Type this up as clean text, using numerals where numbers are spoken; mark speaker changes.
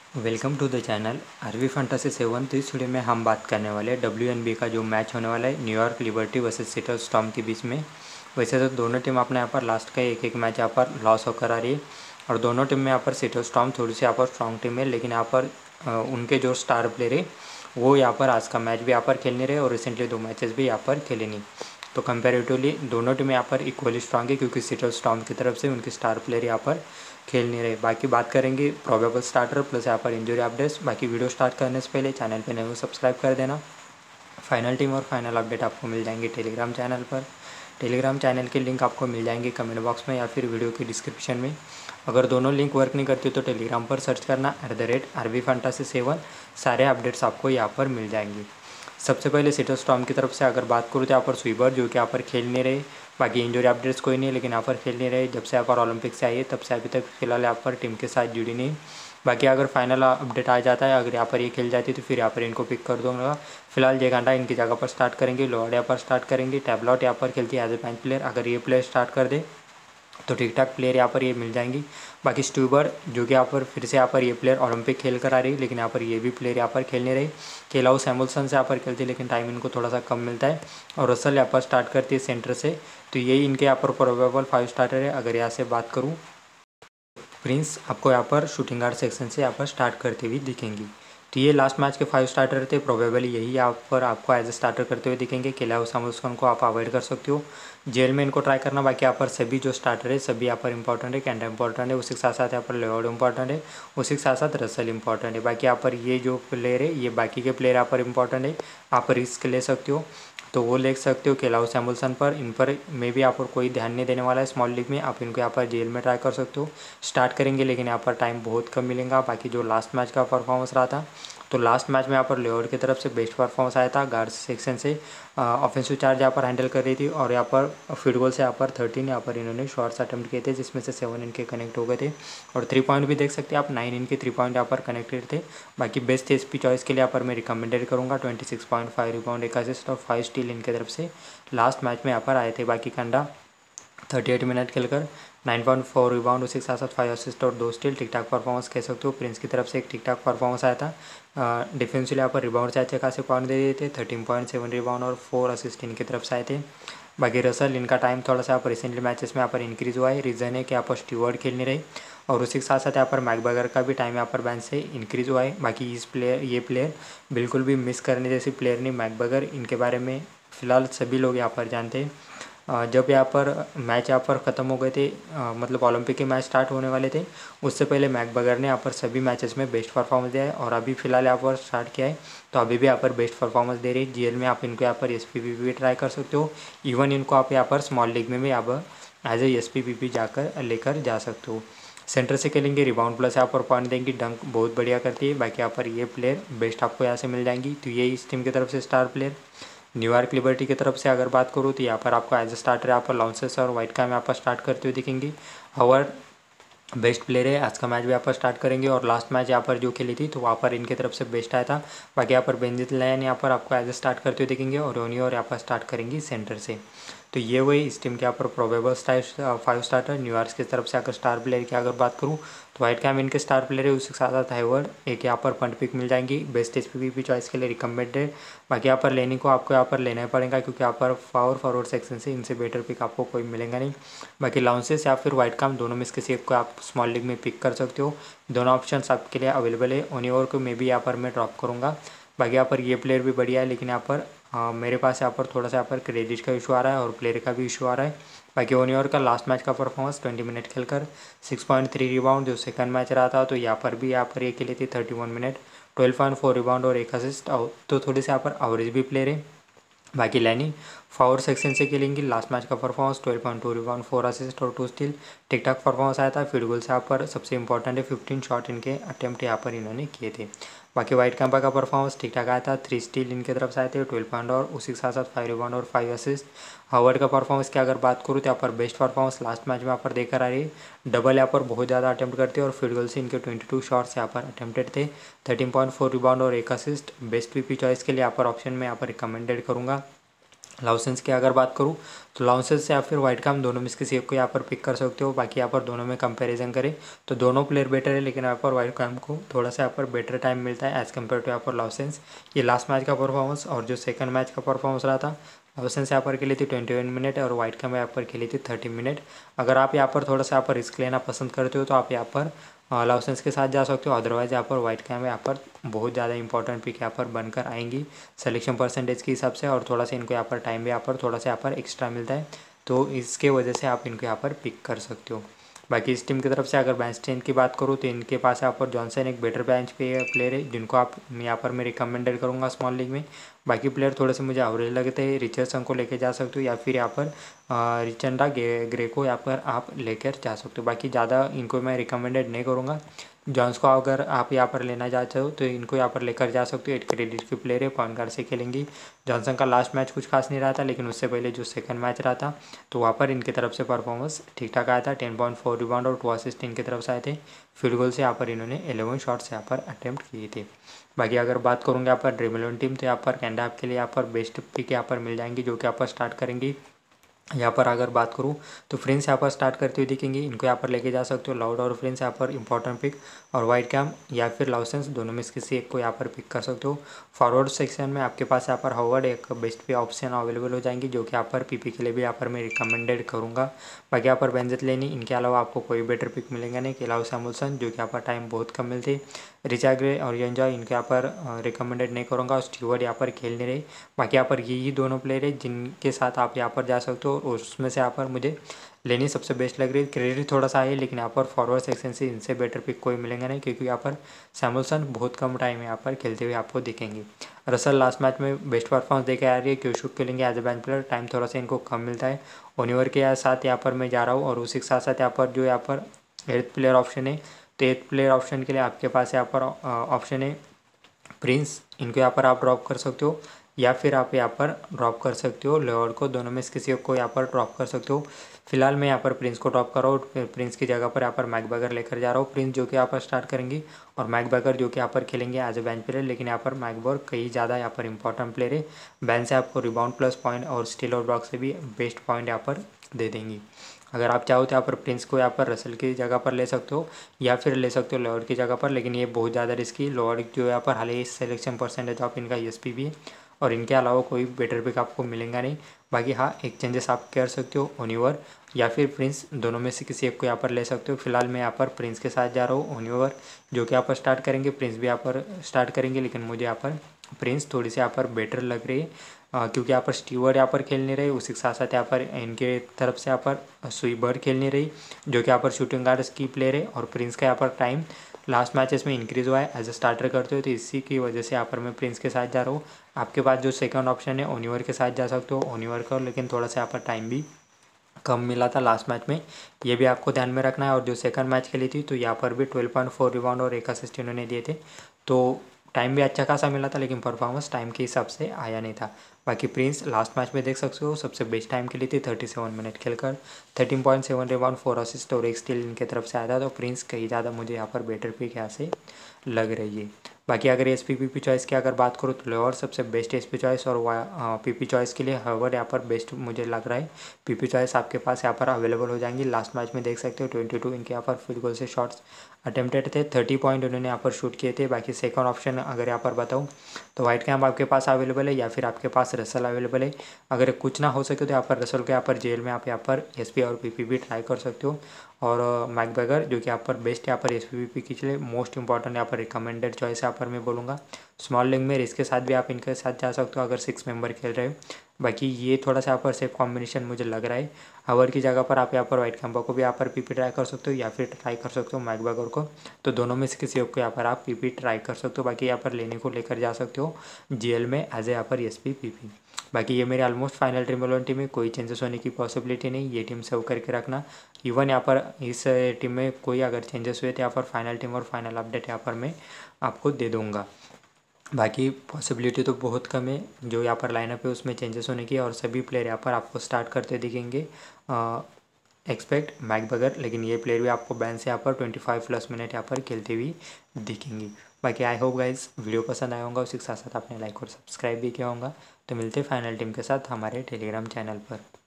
Speaker 1: Welcome to the channel RV fantasy 7। तो इस video में हम बात करने वाले हैं WNBA का जो मैच होने वाला है New York Liberty versus Seattle Storm के बीच में। वैसे तो दोनों टीम अपने यहाँ पर लास्ट का एक एक मैच यहाँ पर लॉस होकर आ रही है और दोनों टीम में यहाँ पर सिएटल स्टॉर्म थोड़ी सी यहाँ पर स्ट्रॉन्ग टीम है, लेकिन यहाँ पर उनके जो स्टार प्लेयर है वो यहाँ पर आज का मैच भी यहाँ पर खेल नहीं रहे और रिसेंटली 2 मैचेस भी यहाँ पर खेले नहीं। तो कंपैरेटिवली दोनों टीम यहाँ पर इक्वली स्ट्रॉन्ग है क्योंकि सिएटल स्टॉर्म की तरफ से उनके स्टार प्लेयर यहाँ पर खेल नहीं रहे। बाकी बात करेंगे प्रोबेबल स्टार्टर प्लस यहाँ पर इंजरी अपडेट्स। बाकी वीडियो स्टार्ट करने से पहले चैनल पे नए हो सब्सक्राइब कर देना। फाइनल टीम और फाइनल अपडेट आपको मिल जाएंगे टेलीग्राम चैनल पर। टेलीग्राम चैनल के लिंक आपको मिल जाएंगे कमेंट बॉक्स में या फिर वीडियो के डिस्क्रिप्शन में। अगर दोनों लिंक वर्क नहीं करती तो टेलीग्राम पर सर्च करना @RV-Fantasy7। सारे अपडेट्स आपको यहाँ पर मिल जाएंगे। सबसे पहले सिएटल स्टॉर्म की तरफ से अगर बात करूँ तो यहाँ पर स्वीबर जो कि यहाँ पर खेल नहीं रहे। बाकी इंजरी अपडेट्स कोई नहीं, लेकिन यहाँ पर खेल नहीं रहे। जब से यहाँ पर ओलंपिक से आई है तब से अभी तक फिलहाल यहाँ पर टीम के साथ जुड़ी नहीं। बाकी अगर फाइनल अपडेट आ जाता है, अगर यहाँ पर ये खेल जाती है तो फिर यहाँ पर इनको पिक कर दूंगा। फिलहाल जेगांडा इनकी जगह पर स्टार्ट करेंगे, लोअर यहाँ पर स्टार्ट करेंगे। टैबलॉट यहाँ पर खेलती है एज ए बेंच प्लेयर। अगर ये प्लेयर स्टार्ट कर दे तो ठीक ठाक प्लेयर यहाँ पर ये मिल जाएंगी। बाकी स्टूबर जो कि यहाँ पर फिर से यहाँ पर ये प्लेयर ओलंपिक खेल कर आ रही है, लेकिन यहाँ पर ये भी प्लेयर यहाँ पर खेल नहीं रही। केलाउ सैमुअल्सन से यहाँ पर खेलती है, लेकिन टाइम इनको थोड़ा सा कम मिलता है। और रसल यहाँ पर स्टार्ट करती है सेंटर से। तो यही इनके यहाँ पर प्रोबेबल 5 स्टार्टर है। अगर यहाँ से बात करूँ, प्रिंस आपको यहाँ पर शूटिंग गार्ड सेक्शन से यहाँ पर स्टार्ट करते हुए दिखेंगी। तो ये लास्ट मैच के 5 स्टार्टर थे। प्रोबेबली यही यहाँ पर आपको एज ए स्टार्टर करते हुए दिखेंगे। केलाउ सैमुअल्सन को आप अवॉइड कर सकते हो, जेल में इनको ट्राई करना। बाकी यहाँ पर सभी जो स्टार्टर है सभी यहाँ पर इंपॉर्टेंट है। कैंडा इंपॉर्टेंट है, उसी के साथ साथ यहाँ पर लेवर्ड इंपॉर्टेंट है, उसी के साथ साथ रसल इंपॉर्टेंट है। बाकी यहाँ पर ये जो प्लेयर है ये बाकी के प्लेयर यहाँ पर इंपॉर्टेंट है। आप रिस्क ले सकते हो तो वो ले सकते हो केलाउ सैमुअल्सन पर। इन पर मे भी आप पर कोई ध्यान नहीं देने वाला है स्मॉल लीग में। आप इनको यहाँ पर जेल में ट्राई कर सकते हो। स्टार्ट करेंगे लेकिन यहाँ पर टाइम बहुत कम मिलेगा। बाकी जो लास्ट मैच का परफॉर्मेंस रहा था, तो लास्ट मैच में यहाँ पर लेवर्ड की तरफ से बेस्ट परफॉर्मेंस आया था। गार्ड सेक्शन से ऑफेंसिव चार्ज यहाँ पर हैंडल कर रही थी और यहाँ पर फील्ड गोल से यहाँ पर 13 यहाँ पर इन्होंने शॉट्स अटेम्प्ट किए थे, जिसमें से 7 इनके कनेक्ट हो गए थे। और 3 पॉइंट भी देख सकते हैं आप, 9 इनके 3 पॉइंट यहाँ पर कनेक्टेड थे। बाकी बेस्ट एसपी चॉइस के लिए यहाँ पर मैं रिकमेंडेड करूँगा। 26.5 रिबाउंड, 1 असिस्ट और 5 स्टील इनके तरफ से लास्ट मैच में यहाँ पर आए थे। बाकी कंडा 38 मिनट खेलकर 9.4 रिबाउंड, उसी के साथ साथ 5 असिस्ट और 2 स्टील, ठीक ठाक परफॉर्मेंस कह सकते हो। प्रिंस की तरफ से एक ठीक ठाक परफॉर्मेंस आया था। डिफेंसिवली यहाँ पर रिबाउंड से अच्छे खासे पॉइंट दे दिए थे। 13.7 रिबाउंड और 4 असिस्ट इनकी तरफ से आए थे। बाकी रसल इनका टाइम थोड़ा सा यहाँ पर रिसेंटली मैचेस में यहाँ पर इंक्रीज़ हुआ है। रीज़न है कि यहाँ पर स्टीवर्ड खेल नहीं रही और उसी के साथ साथ यहाँ पर मैकबगर का भी टाइम यहाँ पर बेंच से इंक्रीज़ हुआ है। बाकी ये प्लेयर बिल्कुल भी मिस करने जैसी प्लेयर नहीं। मैकबगर इनके बारे में फ़िलहाल सभी लोग यहाँ पर जानते हैं। जब यहाँ पर मैच यहाँ पर ख़त्म हो गए थे, मतलब ओलंपिक के मैच स्टार्ट होने वाले थे, उससे पहले मैकबगर ने यहाँ पर सभी मैचेस में बेस्ट परफॉर्मेंस दिया है और अभी फ़िलहाल यहाँ पर स्टार्ट किया है तो अभी भी यहाँ पर बेस्ट परफॉर्मेंस दे रही है। जीएल में आप इनको यहाँ पर SPPP भी ट्राई कर सकते हो। इवन इनको आप यहाँ पर स्मॉल लीग में भी आप एज ए SPPP जाकर लेकर जा सकते हो। सेंटर से खेलेंगे, रिबाउंड प्लस यहाँ पर पॉइंट देंगी, डंक बहुत बढ़िया करती है। बाकी यहाँ पर ये प्लेयर बेस्ट आपको यहाँ से मिल जाएंगी। तो ये इस टीम की तरफ से स्टार प्लेयर। न्यूयॉर्क लिबर्टी की तरफ से अगर बात करूँ तो यहाँ पर आपको एज ए स्टार्टर यहाँ पर लॉन्सेस और वाइट कैम यहाँ पर स्टार्ट करते हुए दिखेंगी। हॉवर्ड बेस्ट प्लेयर है। आज का मैच भी यहाँ पर स्टार्ट करेंगे और लास्ट मैच यहाँ पर जो खेली थी तो वहाँ पर इनकी तरफ से बेस्ट आया था। बाकी यहाँ पर बेंजित लाइन यहाँ पर आपको एज ए स्टार्ट करते हुए दिखेंगे और रोनी और यहाँ पर स्टार्ट करेंगी सेंटर से। तो ये वही इस टीम के यहाँ पर प्रोबेबल 5 स्टार्टर। न्यूयॉर्क की तरफ से अगर स्टार प्लेयर की अगर बात करूँ तो वाइट कैम इनके स्टार प्लेयर है, उसके साथ साथ हाइवर्ड एक यहाँ पर पंट पिक मिल जाएंगी। बेस्ट SPPP चॉइस के लिए रिकमेंडेड। बाकी यहाँ पर लेने को आपको यहाँ पर लेना ही पड़ेगा क्योंकि यहाँ पर फॉरवर्ड सेक्शन से इनसे बेटर पिक आपको कोई मिलेगा नहीं। बाकी लाउंसेस या फिर वाइट कैम दोनों में से किसी एक को आप स्मॉल लीग में पिक कर सकते हो। दोनों ऑप्शन आपके लिए अवेलेबल है। ओनियोर को मैं भी यहाँ पर मैं ड्रॉप करूँगा। बाकी यहाँ पर ये प्लेयर भी बढ़िया है, लेकिन यहाँ पर मेरे पास यहाँ पर थोड़ा सा यहाँ पर क्रेडिट का इशू आ रहा है और प्लेयर का भी इशू आ रहा है। बाकी ओनियोर का लास्ट मैच का परफॉर्मेंस 20 मिनट खेलकर 6.3 रिबाउंड, जो सेकंड मैच रहा था तो यहाँ पर ये खेली थी 31 मिनट, 12.4 रिबाउंड और 1 असिस्ट। तो थोड़ी सी यहाँ पर एवरेज भी प्लेयर है। बाकी लैनी फॉरवर्ड सेक्शन से खेलेंगी। लास्ट मैच का परफॉर्मेंस 12.2 रिबाउंड, 4 असिस्ट और 2 स्टील, ठीक ठाक परफॉर्मेंस आया था। फील्ड गोल से यहाँ पर सबसे इंपॉर्टेंट है 15 शॉट इनके अटेम्प्ट यहाँ पर इन्होंने किए थे। बाकी वाइट कैंपा का परफॉर्मेंस ठीक ठाक आया था। 3 स्टील इनके तरफ से आए थे, 12 पॉइंट और उसी के साथ साथ 5 रिबाउंड और 5 असिस्ट। हावर्ड का परफॉर्मेंस की अगर बात करूँ तो यहाँ पर बेस्ट परफॉर्मेंस लास्ट मैच में यहाँ पर देकर आ रही है। डबल यहाँ पर बहुत ज़्यादा अटेम्प्ट करते हैं और फील्ड गोल से इनके 22 शॉट्स यहाँ पर अटेम्प्टेड थे। 13.4 रिबाउंड और 1 असिस्ट। बेस्ट PP चॉइस के लिए यहाँ पर ऑप्शन में यहाँ पर रिकमेंडेड करूँगा लाउसेंस की अगर बात करूँ तो लाउसेंस या फिर वाइट काम दोनों में से किसी एक को यहाँ पर पिक कर सकते हो। बाकी यहाँ पर दोनों में कंपैरिजन करें तो दोनों प्लेयर बेटर है, लेकिन यहाँ पर वाइट काम को थोड़ा सा यहाँ पर बेटर टाइम मिलता है एज़ कम्पेयर टू यहाँ पर लाउसेंस। ये लास्ट मैच का परफॉर्मेंस और जो सेकंड मैच का परफॉर्मेंस रहा था, लाउसेंस यहाँ पर खेली थी 21 मिनट और वाइट काम यहाँ पर खेली थी 30 मिनट। अगर आप यहाँ पर थोड़ा सा यहाँ पर रिस्क लेना पसंद करते हो तो आप यहाँ पर लाउसेंस के साथ जा सकते हो। अदरवाइज यहाँ पर वाइट कैम यहाँ पर बहुत ज़्यादा इंपॉर्टेंट पिक यहाँ पर बनकर आएंगी सिलेक्शन परसेंटेज के हिसाब से, और थोड़ा सा इनको यहाँ पर टाइम भी यहाँ पर थोड़ा सा यहाँ पर एक्स्ट्रा मिलता है, तो इसके वजह से आप इनको यहाँ पर पिक कर सकते हो। बाकी इस टीम की तरफ से अगर बेंच स्ट्रेंथ की बात करूँ तो इनके पास यहाँ पर जॉनसन एक बेटर बेंच पे प्लेयर है जिनको आप यहाँ पर मैं रिकमेंडेड करूँगा स्मॉल लीग में। बाकी प्लेयर थोड़े से मुझे एवरेज लगते हैं। रिचर्डसन को लेकर जा सकते हो या फिर यहाँ पर रिचंडा ग्रे को यहाँ पर आप लेकर जा सकते हो। बाकी ज़्यादा इनको मैं रिकमेंडेड नहीं करूँगा। जॉन्स को अगर आप यहाँ पर लेना चाहते हो तो इनको यहाँ पर लेकर जा सकते हो। 8 क्रेडिट की प्लेयर है, पॉइंट गार्ड से खेलेंगी। जॉनसन का लास्ट मैच कुछ खास नहीं रहा था, लेकिन उससे पहले जो सेकंड मैच रहा था तो वहाँ पर इनकी तरफ से परफॉर्मेंस ठीक ठाक आया था। 10.4 रिबाउंड और 2 असिस्ट इनकी तरफ से आए थे। फील्ड गोल से यहाँ पर इन्होंने 11 शॉट्स यहाँ पर अटैम्प्ट किए थे। बाकी अगर बात करूँगा यहाँ पर ड्रीम 11 टीम तो यहाँ पर कैनेडा आपके लिए यहाँ पर बेस्ट पिक यहाँ पर मिल जाएंगी जो कि यहाँ पर स्टार्ट करेंगी। यहाँ पर अगर बात करूँ तो फ्रेंड्स यहाँ पर स्टार्ट करते हुए दिखेंगे, इनको यहाँ पर लेके जा सकते हो। लाउड और फ्रेंड्स यहाँ पर इंपॉर्टेंट पिक, और वाइट कैम या फिर लाउसेंस दोनों में से किसी एक को यहाँ पर पिक कर सकते हो। फॉरवर्ड सेक्शन में आपके पास यहाँ पर हावर्ड एक बेस्ट पे ऑप्शन अवेलेबल हो जाएंगी जो कि यहाँ पर पीपी के लिए भी यहाँ पर मैं रिकमेंडेड करूँगा। बाकी यहाँ पर बेंजत लेनी, इनके अलावा आपको कोई बेटर पिक मिलेगा नहीं। केलाव सैमुअल्सन जो कि यहाँ पर टाइम बहुत कम मिलती। रिचा ग्रे और एंजॉय इनके यहाँ पर रिकमेंडेड नहीं करूँगा, और स्टीवर्ड यहाँ पर खेल नहीं रही। बाकी यहाँ पर यही दोनों प्लेयर है जिनके साथ आप यहाँ पर जा सकते हो, और उसमें से यहाँ पर मुझे लेनी सबसे बेस्ट लग रही है। क्रेडिट थोड़ा सा है, लेकिन यहाँ पर फॉरवर्ड सेक्शन से इनसे बेटर पिक कोई मिलेगा नहीं, क्योंकि यहाँ पर सैमुअल्सन बहुत कम टाइम यहाँ पर खेलते हुए आपको दिखेंगे। रसल लास्ट मैच में बेस्ट परफॉर्मेंस देके आ रही है। क्योशुक खेलेंगे as a bench player, time थोड़ा सा इनको कम मिलता है। ओनिवर के साथ यहाँ पर मैं जा रहा हूँ, और उसी के साथ साथ यहाँ पर जो यहाँ पर 8th प्लेयर ऑप्शन है, तो 8th प्लेयर ऑप्शन के लिए आपके पास यहाँ पर ऑप्शन है प्रिंस। इनको यहाँ पर आप ड्रॉप कर सकते हो, या फिर आप यहाँ पर ड्रॉप कर सकते हो लेवर्ड को। दोनों में से किसी को यहाँ पर ड्रॉप कर सकते हो। फिलहाल मैं यहाँ पर प्रिंस को ड्रॉप कर रहा हूँ। प्रिंस की जगह पर यहाँ पर मैकबर्गर लेकर जा रहा हूँ। प्रिंस जो कि यहाँ पर स्टार्ट करेंगी, और मैकबर्गर जो कि यहाँ पर खेलेंगे एज ए बेंच प्लेयर, लेकिन यहाँ पर मैकबर्ग कई ज़्यादा यहाँ पर इंपॉर्टेंट प्लेयर है। बेंच से आपको रिबाउंड प्लस पॉइंट और स्टील और ब्लॉक से भी बेस्ट पॉइंट यहाँ पर दे देंगी। अगर आप चाहो तो यहाँ पर प्रिंस को यहाँ पर रसल की जगह पर ले सकते हो, या फिर ले सकते हो लोअर की जगह पर, लेकिन ये बहुत ज़्यादा रिस्की। लोअर जो यहाँ पर हाल ही सिलेक्शन परसेंटेज ऑफ इनका ESP भी है, और इनके अलावा कोई बेटर पिक आपको मिलेगा नहीं। बाकी हाँ, एक चेंजेस आप कर सकते हो, ओनिवर या फिर प्रिंस, दोनों में से किसी एक को यहाँ पर ले सकते हो। फिलहाल मैं यहाँ पर प्रिंस के साथ जा रहा हूँ। ओनिवर जो कि यहाँ पर स्टार्ट करेंगे, प्रिंस भी यहाँ पर स्टार्ट करेंगे, लेकिन मुझे यहाँ पर प्रिंस थोड़ी सी यहाँ पर बेटर लग रही है, क्योंकि यहाँ पर स्टीवर्ड यहाँ पर खेल नहीं रहे। उसी के साथ साथ यहाँ पर इनके तरफ से यहाँ पर स्वीबर खेल नहीं रही, जो कि यहाँ पर शूटिंग गार्ड्स की प्लेयर है। और प्रिंस का यहाँ पर टाइम लास्ट मैचेस में इंक्रीज़ हुआ है एज ए स्टार्टर करते हो, तो इसी की वजह से यहाँ पर मैं प्रिंस के साथ जा रहा हूँ। आपके पास जो सेकंड ऑप्शन है ओनिवर के साथ जा सकते हो, ओनिवर का, लेकिन थोड़ा सा यहाँ पर टाइम भी कम मिला था लास्ट मैच में, ये भी आपको ध्यान में रखना है। और जो सेकंड मैच खेली थी तो यहाँ पर भी 12.4 रिबाउंड और 1 असिस्ट इन्होंने दिए थे, तो टाइम भी अच्छा खासा मिला था, लेकिन परफॉर्मेंस टाइम के हिसाब से आया नहीं था। बाकी प्रिंस लास्ट मैच में देख सकते हो सबसे बेस्ट टाइम खेली थी 37 मिनट खेलकर, 13.7 रिबाउंड 4 असिस्ट और 1 स्टील इनके तरफ से आया था। तो प्रिंस कहीं ज़्यादा मुझे यहाँ पर बेटर पिक यहाँ से लग रही है। बाकी अगर एस पी चॉइस की अगर बात करूँ तो लोअर सबसे बेस्ट एस पी चॉइस, और पी चॉइस के लिए हार्वर्ड यहाँ पर बेस्ट मुझे लग रहा है। पी चॉइस आपके पास यहाँ पर अवेलेबल हो जाएंगी। लास्ट मैच में देख सकते हो 22 इनके यहाँ पर फील्ड गोल से शॉट्स अटेम्प्टेड थे, 30 पॉइंट उन्होंने यहाँ पर शूट किए थे। बाकी सेकंड ऑप्शन अगर यहाँ पर बताऊँ तो वाइट कैम्प आपके पास अवेलेबल है, या फिर आपके पास रसल अवेलेबल है। अगर कुछ ना हो सके तो यहाँ पर रसल के यहाँ पर जेल में आप यहाँ पर SP और PP भी ट्राई कर सकते हो। और मैकबर्गर जो कि यहाँ पर बेस्ट यहाँ पर SPP के लिए मोस्ट इंपॉर्टेंट यहाँ पर रिकमेंडेड चॉइस यहाँ पर मैं बोलूँगा। स्मॉल लीग में इसके साथ भी आप इनके साथ जा सकते हो अगर 6 मेंबर खेल रहे हो। बाकी ये थोड़ा सा यहाँ पर सेफ कॉम्बिनेशन मुझे लग रहा है। हावर्ड की जगह पर आप यहाँ पर वाइट कैम्पा को भी यहाँ पर PP ट्राई कर सकते हो, या फिर ट्राई कर सकते हो मैकबर्गर को, तो दोनों में से किसी एक को यहाँ पर आप PP ट्राई कर सकते हो। बाकी यहाँ पर लेने को लेकर जा सकते हो GL में एज ए यहाँ पर SP PP। बाकी ये मेरे ऑलमोस्ट फाइनल टीम 11 टीम में कोई चेंजेस होने की पॉसिबिलिटी नहीं, ये टीम सेव करके रखना। इवन यहाँ पर इस टीम में कोई अगर चेंजेस हुए तो यहाँ पर फाइनल टीम और फाइनल अपडेट यहाँ पर मैं आपको दे दूँगा। बाकी पॉसिबिलिटी तो बहुत कम है जो यहाँ पर लाइनअप है उसमें चेंजेस होने की, और सभी प्लेयर यहाँ पर आपको स्टार्ट करते दिखेंगे एक्सपेक्ट मैकबर्गर, लेकिन ये प्लेयर भी आपको बैन से यहाँ पर 25+ मिनट यहाँ पर खेलते हुए दिखेंगी। बाकी आई होप गाइज वीडियो पसंद आया होगा, उसी के साथ साथ आपने लाइक और सब्सक्राइब भी किया होगा। तो मिलते हैं फाइनल टीम के साथ हमारे टेलीग्राम चैनल पर।